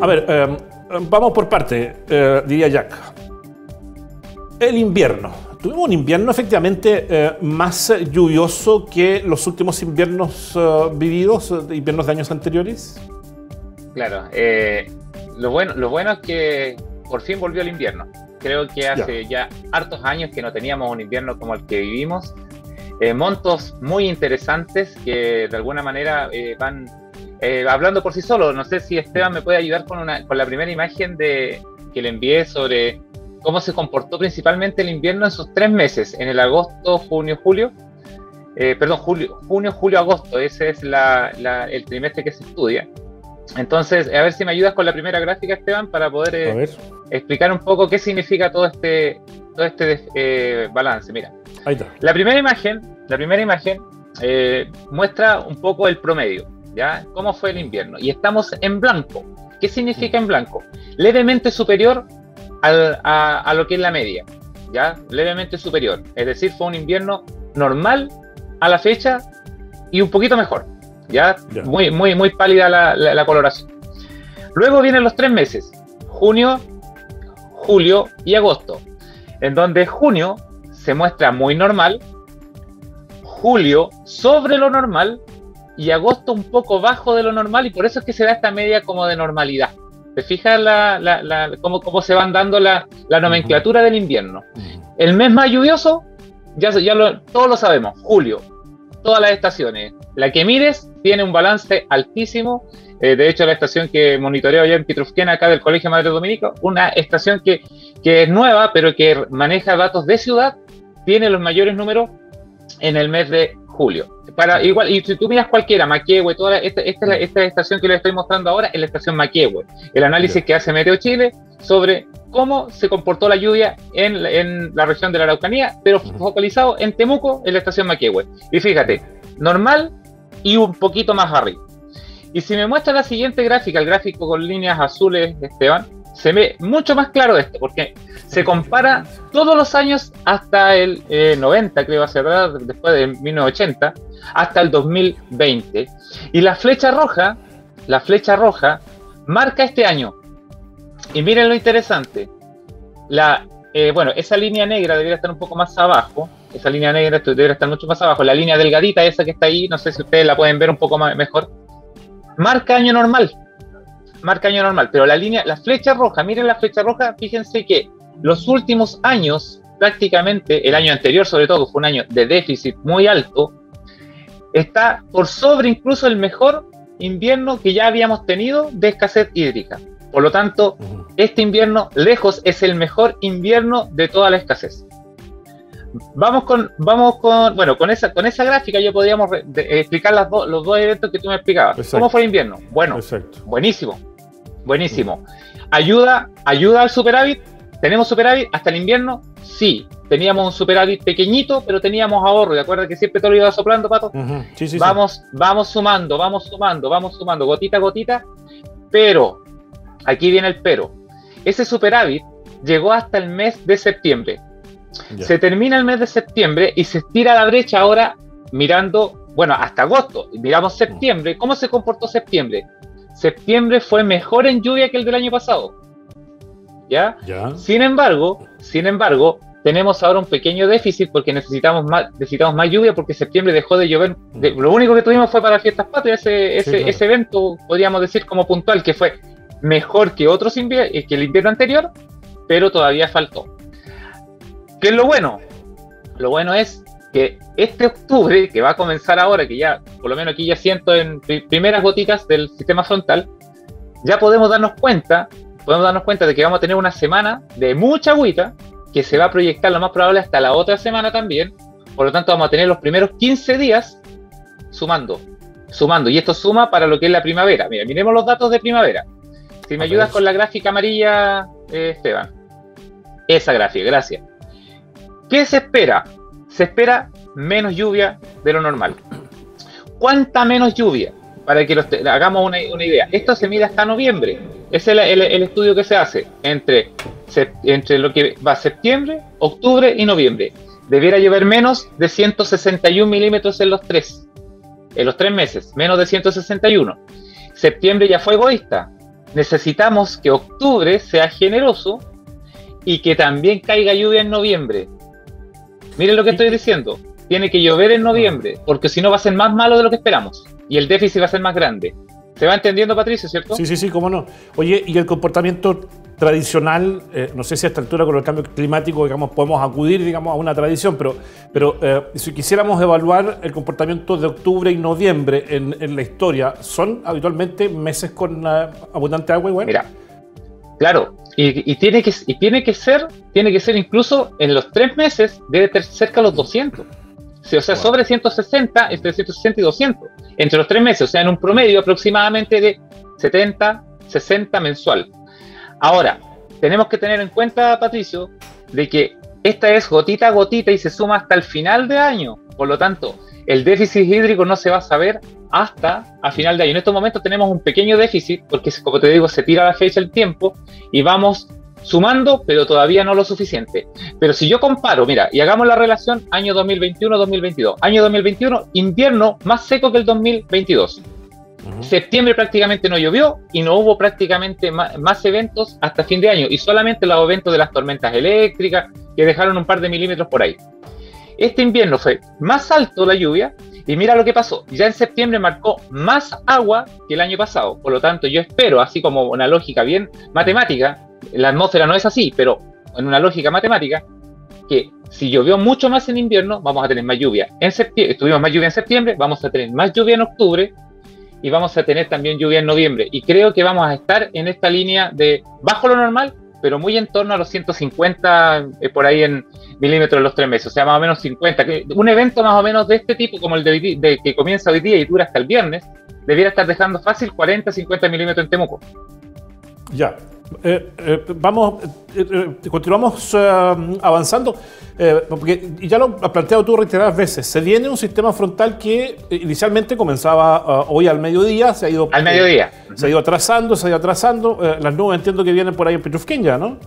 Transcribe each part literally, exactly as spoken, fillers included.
A ver, eh, vamos por parte, eh, diría Jack. El invierno. Tuvimos un invierno efectivamente eh, más lluvioso que los últimos inviernos eh, vividos, inviernos de años anteriores. Claro, eh, lo, bueno, lo bueno es que por fin volvió el invierno. Creo que hace ya, ya hartos años que no teníamos un invierno como el que vivimos. Eh, montos muy interesantes que de alguna manera eh, van eh, hablando por sí solos. No sé si Esteban me puede ayudar con, una, con la primera imagen de, que le envié sobre cómo se comportó principalmente el invierno en sus tres meses, en el agosto, junio, julio. Eh, perdón, julio, junio, julio, agosto. Ese es la, la, el trimestre que se estudia. Entonces, a ver si me ayudas con la primera gráfica, Esteban, para poder eh, explicar un poco qué significa todo este, todo este eh, balance. Mira, ahí está. La primera imagen, la primera imagen eh, muestra un poco el promedio, ¿ya? Cómo fue el invierno. Y estamos en blanco. ¿Qué significa en blanco? Levemente superior al, a, a lo que es la media, ¿ya? Levemente superior. Es decir, fue un invierno normal a la fecha y un poquito mejor. Ya, ya. Muy, muy, muy pálida la, la, la coloración. Luego vienen los tres meses, junio, julio y agosto, en donde junio se muestra muy normal, julio sobre lo normal y agosto un poco bajo de lo normal, y por eso es que se da esta media como de normalidad. ¿Te fijas la, la, la, cómo, cómo se van dando la, la nomenclatura uh-huh. del invierno? Uh-huh. El mes más lluvioso, ya, ya lo, todos lo sabemos, julio. Todas las estaciones, la que mires tiene un balance altísimo. Eh, de hecho, la estación que monitoreo yo en Pitrufquén, acá del Colegio Madre Dominico, una estación que, que es nueva, pero que maneja datos de ciudad, tiene los mayores números en el mes de julio. Para, igual, y si tú miras cualquiera, Maquehue, toda esta, esta, esta, esta estación que les estoy mostrando ahora es la estación Maquehue, el análisis que hace Meteo Chile sobre cómo se comportó la lluvia en, en la región de la Araucanía, pero focalizado en Temuco, en la estación Maquehue. Y fíjate, normal y un poquito más arriba. Y si me muestra la siguiente gráfica, el gráfico con líneas azules, Esteban, se ve mucho más claro esto, porque se compara todos los años hasta el eh, noventa, creo, hacia atrás, después de mil novecientos ochenta, hasta el dos mil veinte. Y la flecha roja, la flecha roja, marca este año. Y miren lo interesante, la, eh, bueno, esa línea negra debería estar un poco más abajo, esa línea negra debería estar mucho más abajo, la línea delgadita esa que está ahí, no sé si ustedes la pueden ver un poco más, mejor, marca año normal, marca año normal, pero la línea, la flecha roja, miren la flecha roja, fíjense que los últimos años, prácticamente el año anterior sobre todo, que fue un año de déficit muy alto, está por sobre incluso el mejor invierno que ya habíamos tenido de escasez hídrica. Por lo tanto, este invierno, lejos, es el mejor invierno de toda la escasez. Vamos con, vamos con, bueno, con esa, con esa gráfica yo podríamos re, de, explicar las do, los dos eventos que tú me explicabas. Exacto. ¿Cómo fue el invierno? Bueno, exacto. buenísimo, buenísimo. Uh-huh. Ayuda, ayuda al superávit. ¿Tenemos superávit hasta el invierno? Sí. Teníamos un superávit pequeñito, pero teníamos ahorro. ¿De acuerdo que siempre te lo iba soplando, Pato? Uh-huh. Sí, sí, vamos, sí. vamos sumando, vamos sumando, vamos sumando, gotita a gotita, pero aquí viene el pero. Ese superávit llegó hasta el mes de septiembre. Ya. Se termina el mes de septiembre y se estira la brecha ahora mirando, bueno, hasta agosto. Miramos septiembre. ¿Cómo se comportó septiembre? Septiembre fue mejor en lluvia que el del año pasado. ¿Ya? Ya. Sin embargo, sin embargo, tenemos ahora un pequeño déficit porque necesitamos más, necesitamos más lluvia porque septiembre dejó de llover. De, lo único que tuvimos fue para Fiestas Patrias, ese, ese, sí, claro. ese evento, podríamos decir como puntual, que fue mejor que otros inviernos, que el invierno anterior, pero todavía faltó. ¿Qué es lo bueno? Lo bueno es que este octubre, que va a comenzar ahora, que ya, por lo menos aquí ya siento en primeras gotitas del sistema frontal, ya podemos darnos cuenta, podemos darnos cuenta de que vamos a tener una semana de mucha agüita, que se va a proyectar lo más probable hasta la otra semana también. Por lo tanto, vamos a tener los primeros quince días sumando, sumando, y esto suma para lo que es la primavera. Mira, miremos los datos de primavera. Si me ayudas con la gráfica amarilla, eh, Esteban. Esa gráfica, gracias. ¿Qué se espera? Se espera menos lluvia de lo normal. ¿Cuánta menos lluvia? Para que los hagamos una, una idea. Esto se mide hasta noviembre. Ese es el, el, el estudio que se hace entre, se, entre lo que va septiembre, octubre y noviembre. Debiera llover menos de ciento sesenta y uno milímetros en los tres. En los tres meses, menos de ciento sesenta y uno. Septiembre ya fue egoísta. necesitamos que octubre sea generoso y que también caiga lluvia en noviembre. Miren lo que estoy diciendo. Tiene que llover en noviembre, porque si no va a ser más malo de lo que esperamos. Y el déficit va a ser más grande. ¿Se va entendiendo, Patricio, cierto? Sí, sí, sí, cómo no. Oye, y el comportamiento tradicional, eh, no sé si a esta altura con el cambio climático, digamos, podemos acudir, digamos, a una tradición, pero, pero eh, si quisiéramos evaluar el comportamiento de octubre y noviembre en, en la historia, ¿son habitualmente meses con uh, abundante agua igual? Mira, claro, y, y, tiene que, y tiene que ser, tiene que ser incluso en los tres meses, debe ser cerca de los doscientos. Sí, o sea, wow. Sobre ciento sesenta, entre ciento sesenta y doscientos, entre los tres meses, o sea, en un promedio aproximadamente de setenta, sesenta mensual. Ahora, tenemos que tener en cuenta, Patricio, de que esta es gotita a gotita y se suma hasta el final de año. Por lo tanto, el déficit hídrico no se va a saber hasta a final de año. En estos momentos tenemos un pequeño déficit, porque como te digo, se tira la fecha el tiempo y vamos sumando, pero todavía no lo suficiente. Pero si yo comparo, mira, y hagamos la relación año dos mil veintiuno dos mil veintidós. Año dos mil veintiuno, invierno más seco que el dos mil veintidós. Uh-huh. Septiembre prácticamente no llovió y no hubo prácticamente más, más eventos hasta fin de año, y solamente los eventos de las tormentas eléctricas que dejaron un par de milímetros por ahí. Este invierno fue más alto la lluvia, y mira lo que pasó, ya en septiembre marcó más agua que el año pasado. Por lo tanto, yo espero, así como una lógica bien matemática, la atmósfera no es así, pero en una lógica matemática, que si llovió mucho más en invierno, vamos a tener más lluvia en septiembre, tuvimos más lluvia en septiembre, vamos a tener más lluvia en octubre, y vamos a tener también lluvia en noviembre, y creo que vamos a estar en esta línea de bajo lo normal, pero muy en torno a los ciento cincuenta eh, por ahí en milímetros en los tres meses, o sea, más o menos cincuenta. Un evento más o menos de este tipo, como el de, de que comienza hoy día y dura hasta el viernes, debiera estar dejando fácil cuarenta, cincuenta milímetros en Temuco. Ya. Eh, eh, vamos, eh, eh, continuamos eh, avanzando, eh, porque ya lo has planteado tú reiteradas veces. Se viene un sistema frontal que inicialmente comenzaba uh, hoy al mediodía, se ha ido al mediodía, eh, se ha ido atrasando, se ha ido atrasando. Eh, las nubes entiendo que vienen por ahí en Petrufquén ya, ¿no?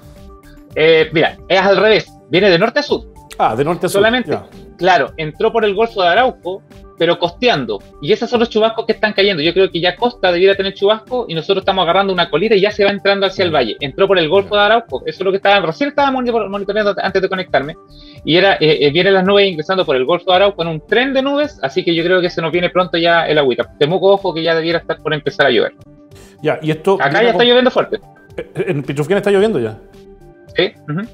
Eh, mira, es al revés, viene de norte a sur. Ah, de norte a sur. Solamente, ya. Claro, entró por el Golfo de Arauco, pero costeando, y esos son los chubascos que están cayendo. Yo creo que ya Costa debiera tener chubasco y nosotros estamos agarrando una colita y ya se va entrando hacia el valle. Entró por el Golfo de Arauco, eso es lo que estaba, recién estaba monitoreando antes de conectarme, y era eh, vienen las nubes ingresando por el Golfo de Arauco en un tren de nubes, así que yo creo que se nos viene pronto ya el agüita. Temuco, ojo, que ya debiera estar por empezar a llover. Ya, y esto acá ya está con... lloviendo fuerte. ¿En Petrufquén está lloviendo ya? Sí. Uh-huh.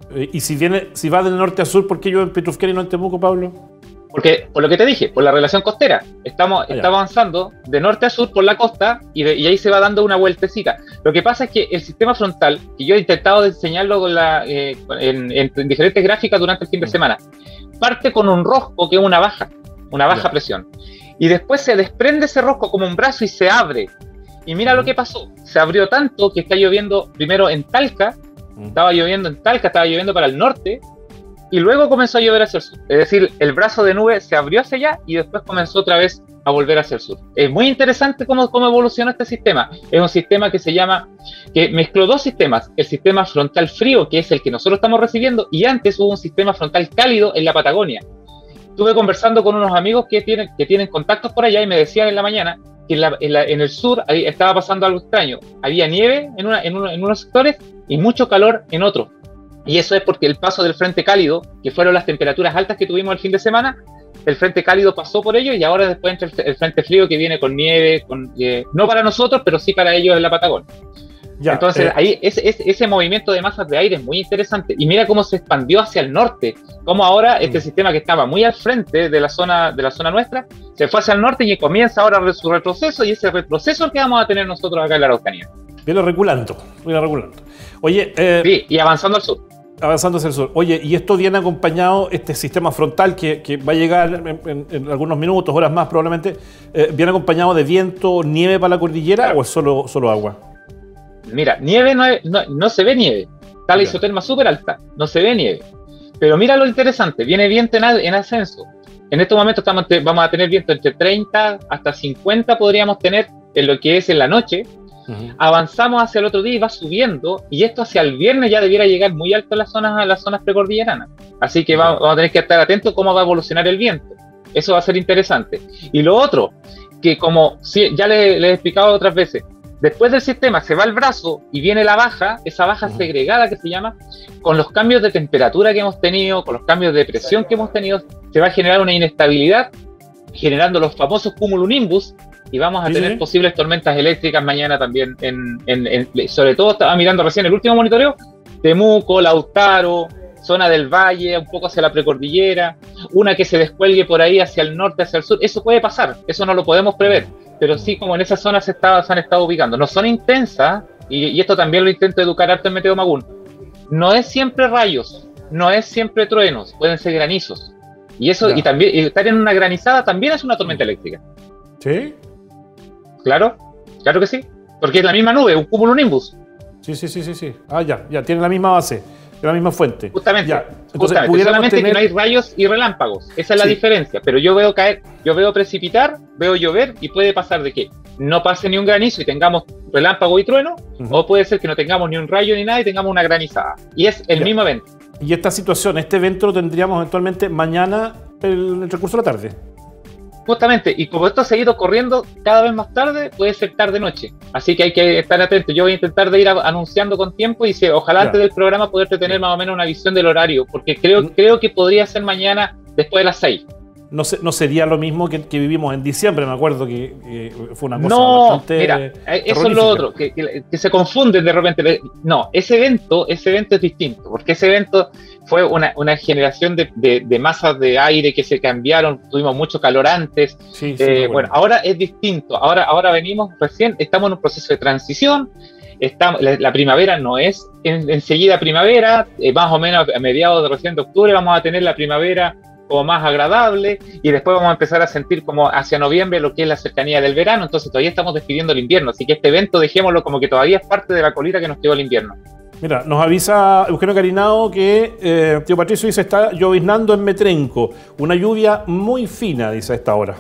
Y si viene, si va del norte a sur, ¿por qué llueve en Petrufquén y no en Temuco, Pablo? Porque, por lo que te dije, por la relación costera, estamos está avanzando de norte a sur por la costa y, de, y ahí se va dando una vueltecita. Lo que pasa es que el sistema frontal, que yo he intentado diseñarlo con la, eh, en, en, en diferentes gráficas durante el fin de semana, parte con un rosco que es una baja, una baja yeah. presión. Y después se desprende ese rosco como un brazo y se abre. Y mira uh-huh. lo que pasó, se abrió tanto que está lloviendo primero en Talca, uh-huh. estaba lloviendo en Talca, estaba lloviendo para el norte, y luego comenzó a llover hacia el sur. Es decir, el brazo de nube se abrió hacia allá y después comenzó otra vez a volver hacia el sur. Es muy interesante cómo, cómo evolucionó este sistema. Es un sistema que se llama, que mezcló dos sistemas. El sistema frontal frío, que es el que nosotros estamos recibiendo, y antes hubo un sistema frontal cálido en la Patagonia. Estuve conversando con unos amigos que tienen, que tienen contactos por allá y me decían en la mañana que en, la, en, la, en el sur estaba pasando algo extraño. Había nieve en, una, en, uno, en unos sectores y mucho calor en otros. Y eso es porque el paso del frente cálido, que fueron las temperaturas altas que tuvimos el fin de semana, el frente cálido pasó por ellos y ahora después entra el, el frente frío que viene con nieve, con, eh, no para nosotros, pero sí para ellos en la Patagonia. Ya, Entonces eh, ahí ese, ese, ese movimiento de masas de aire es muy interesante. Y mira cómo se expandió hacia el norte, cómo ahora este mm. sistema que estaba muy al frente de la zona de la zona nuestra, se fue hacia el norte y comienza ahora su retroceso, y ese retroceso que vamos a tener nosotros acá en la Araucanía. Viene reculando, viene reculando. Oye, eh, sí, y avanzando al sur. Avanzando hacia el sur. Oye, y esto viene acompañado, este sistema frontal que, que va a llegar en, en, en algunos minutos, horas más probablemente, eh, ¿viene acompañado de viento, nieve para la cordillera claro. o es solo, solo agua? Mira, nieve no, es, no, no se ve nieve. Está la isoterma súper alta, no se ve nieve. Pero mira lo interesante, viene viento en, en ascenso. En estos momentos estamos, vamos a tener viento entre treinta hasta cincuenta, podríamos tener en lo que es en la noche. Uh-huh. Avanzamos hacia el otro día y va subiendo, y esto hacia el viernes ya debiera llegar muy alto a las zonas, a las zonas precordilleranas. Así que vamos, vamos a tener que estar atentos a cómo va a evolucionar el viento. Eso va a ser interesante. Y lo otro, que como sí, ya les le he explicado otras veces, Después del sistema se va el brazo y viene la baja, esa baja uh-huh. segregada que se llama, con los cambios de temperatura que hemos tenido, con los cambios de presión que hemos tenido, se va a generar una inestabilidad, generando los famosos cumulonimbus, y vamos a sí, tener sí. posibles tormentas eléctricas mañana también, en, en, en, sobre todo estaba mirando recién el último monitoreo, Temuco, Lautaro, zona del valle, un poco hacia la precordillera, una que se descuelgue por ahí hacia el norte, hacia el sur, eso puede pasar, eso no lo podemos prever, pero sí como en esas zonas se, está, se han estado ubicando, no son intensas, y, y esto también lo intento educar harto en Meteo Magún, no es siempre rayos, no es siempre truenos, pueden ser granizos, y eso, ya. y también y estar en una granizada también es una tormenta eléctrica. ¿Sí? Claro, claro que sí, porque es la misma nube, un cumulonimbus. Sí, sí, sí, sí, sí. Ah, ya, ya, tiene la misma base, la misma fuente. Justamente, ya. Entonces, justamente. solamente tener... que no hay rayos y relámpagos, esa es la sí. diferencia, pero yo veo caer, yo veo precipitar, veo llover y puede pasar de que no pase ni un granizo y tengamos relámpago y trueno, uh-huh. o puede ser que no tengamos ni un rayo ni nada y tengamos una granizada, y es el ya. mismo evento. Y esta situación, este evento lo tendríamos eventualmente mañana, el, el recurso de la tarde. Justamente, y como esto ha seguido corriendo cada vez más tarde, puede ser tarde-noche. Así que hay que estar atentos. Yo voy a intentar de ir a, anunciando con tiempo y si, ojalá ya. antes del programa poderte tener más o menos una visión del horario, porque creo, mm. creo que podría ser mañana después de las seis. No, se, no sería lo mismo que, que vivimos en diciembre, me acuerdo que, que fue una cosa no, bastante mira, eso es lo otro, que, que, que se confunden de repente. No, ese evento, ese evento es distinto, porque ese evento fue una, una generación de, de, de masas de aire que se cambiaron, tuvimos mucho calor antes. Sí, sí, eh, bueno. bueno, ahora es distinto, ahora, ahora venimos recién, estamos en un proceso de transición. Estamos, la, la primavera no es en, enseguida primavera, eh, más o menos a mediados de recién de octubre vamos a tener la primavera como más agradable, y después vamos a empezar a sentir como hacia noviembre lo que es la cercanía del verano, entonces todavía estamos despidiendo el invierno, así que este evento dejémoslo como que todavía es parte de la colita que nos quedó el invierno. Mira, nos avisa Eugenio Carinado que eh, tío Patricio dice está lloviznando en Metrenco, una lluvia muy fina, dice a esta hora.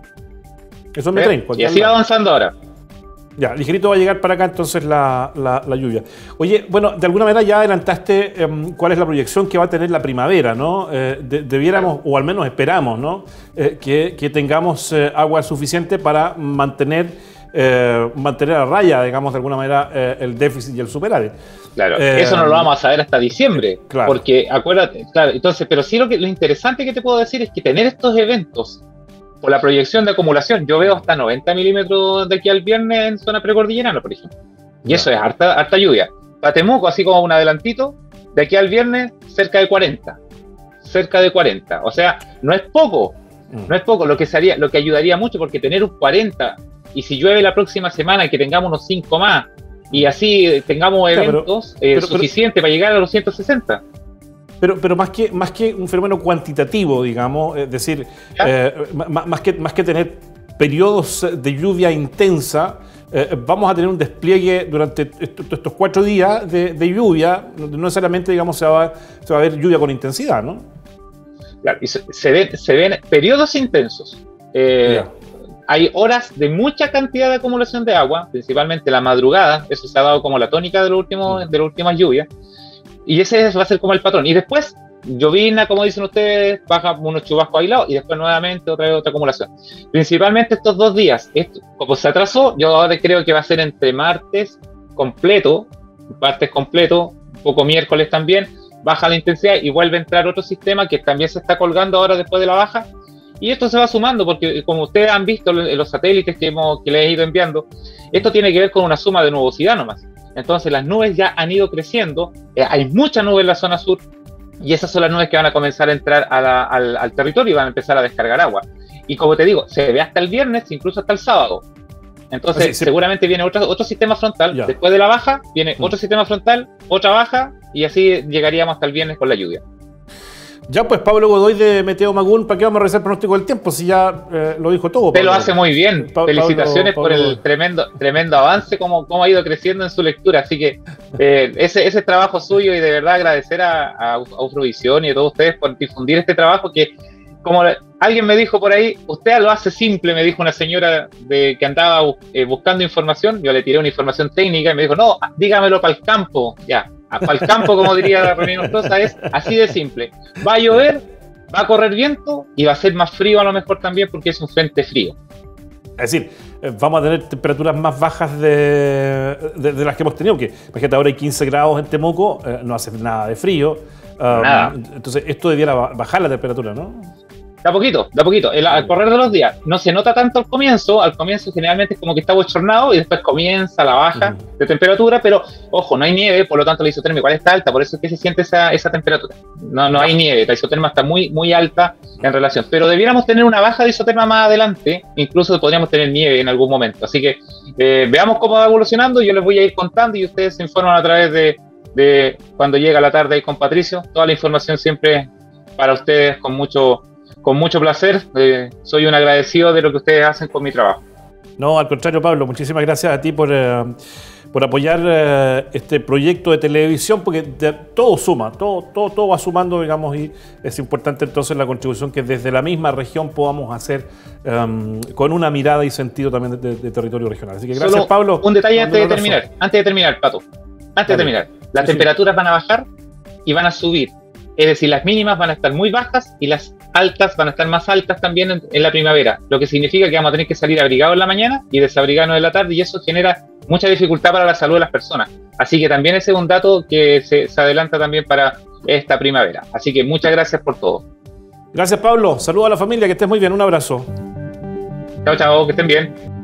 Eso es Metrenco. Y así va avanzando ahora. Ya, ligerito va a llegar para acá entonces la, la, la lluvia. Oye, bueno, de alguna manera ya adelantaste eh, cuál es la proyección que va a tener la primavera, ¿no? Eh, de, debiéramos, o al menos esperamos, ¿no? Eh, que, que tengamos eh, agua suficiente para mantener, eh, mantener a raya, digamos, de alguna manera, eh, el déficit y el superávit. Claro, eh, eso no lo vamos a saber hasta diciembre, claro. Porque acuérdate, claro, entonces, pero sí lo, que, lo interesante que te puedo decir es que tener estos eventos por la proyección de acumulación, yo veo hasta noventa milímetros de aquí al viernes en zona precordillerana, por ejemplo. Y eso es harta, harta lluvia. Para Temuco, así como un adelantito, de aquí al viernes, cerca de cuarenta. Cerca de cuarenta. O sea, no es poco. No es poco. Lo que, sería, lo que ayudaría mucho, porque tener un cuarenta, y si llueve la próxima semana, que tengamos unos cinco más, y así tengamos eventos pero, eh, pero, suficientes pero, para llegar a los ciento sesenta. Pero, pero más que, más que un fenómeno cuantitativo, digamos, es decir, eh, más, más, que, más que tener periodos de lluvia intensa, eh, vamos a tener un despliegue durante estos, estos cuatro días de, de lluvia, no necesariamente, digamos, se va, se va a ver lluvia con intensidad, ¿no? Claro, y se, se, ven, se ven periodos intensos. Eh, yeah. Hay horas de mucha cantidad de acumulación de agua, principalmente la madrugada, eso se ha dado como la tónica de, los últimos, de las últimas lluvias. Y ese va a ser como el patrón. Y después, llovizna, como dicen ustedes, baja unos chubascos aislados y después nuevamente otra vez otra acumulación. Principalmente estos dos días. Esto, como se atrasó, yo ahora creo que va a ser entre martes completo, martes completo, un poco miércoles también, baja la intensidad y vuelve a entrar otro sistema que también se está colgando ahora después de la baja. Y esto se va sumando porque, como ustedes han visto en los satélites que, hemos, que les he ido enviando, esto tiene que ver con una suma de nubosidad nomás. Entonces las nubes ya han ido creciendo, eh, hay mucha nube en la zona sur y esas son las nubes que van a comenzar a entrar a la, al, al territorio y van a empezar a descargar agua. Y como te digo, se ve hasta el viernes, incluso hasta el sábado. Entonces sí, sí. seguramente viene otro, otro sistema frontal, ya. Después de la baja viene mm. otro sistema frontal, otra baja y así llegaríamos hasta el viernes con la lluvia. Ya pues, Pablo Godoy de Meteo Magún, ¿para qué vamos a revisar el pronóstico del tiempo? Si ya eh, lo dijo todo. Usted lo hace muy bien. Pa Felicitaciones Pablo, Pablo. por el tremendo tremendo avance, como, como ha ido creciendo en su lectura. Así que eh, ese, ese trabajo suyo y de verdad agradecer a, a, a Ufrovisión y a todos ustedes por difundir este trabajo que, como alguien me dijo por ahí, usted lo hace simple, me dijo una señora de, que andaba eh, buscando información. Yo le tiré una información técnica y me dijo, no, dígamelo para el campo. Ya. Para el campo, como diría la Reunión Nostosa, es así de simple. Va a llover, va a correr viento y va a ser más frío a lo mejor también porque es un frente frío. Es decir, vamos a tener temperaturas más bajas de, de, de las que hemos tenido, porque imagínate, ahora hay quince grados en Temuco, eh, no hace nada de frío. Nada. Um, entonces, esto debiera bajar la temperatura, ¿no? Da poquito, da poquito. El, al correr de los días no se nota tanto al comienzo. Al comienzo generalmente es como que está bochornado y después comienza la baja uh-huh. de temperatura, pero ojo, no hay nieve, por lo tanto la isotermia igual está alta, por eso es que se siente esa, esa temperatura. No, no hay nieve, la isotermia está muy, muy alta en relación. Pero debiéramos tener una baja de isotermia más adelante, incluso podríamos tener nieve en algún momento. Así que eh, veamos cómo va evolucionando, yo les voy a ir contando y ustedes se informan a través de, de cuando llega la tarde ahí con Patricio. Toda la información siempre para ustedes con mucho... Con mucho placer, eh, soy un agradecido de lo que ustedes hacen con mi trabajo. No, al contrario, Pablo, muchísimas gracias a ti por, eh, por apoyar eh, este proyecto de televisión, porque de, todo suma, todo, todo, todo va sumando, digamos, y es importante entonces la contribución que desde la misma región podamos hacer um, con una mirada y sentido también de, de, de territorio regional. Así que gracias, Solo Pablo. Un detalle antes de terminar, antes de terminar, Pato, antes Dale. de terminar, las sí, temperaturas sí. van a bajar y van a subir. Es decir, las mínimas van a estar muy bajas y las altas van a estar más altas también en, en la primavera, lo que significa que vamos a tener que salir abrigados en la mañana y desabrigarnos en la tarde, y eso genera mucha dificultad para la salud de las personas. Así que también ese es un dato que se, se adelanta también para esta primavera. Así que muchas gracias por todo. Gracias, Pablo. Saludos a la familia, que estés muy bien. Un abrazo. Chao, chao, que estén bien.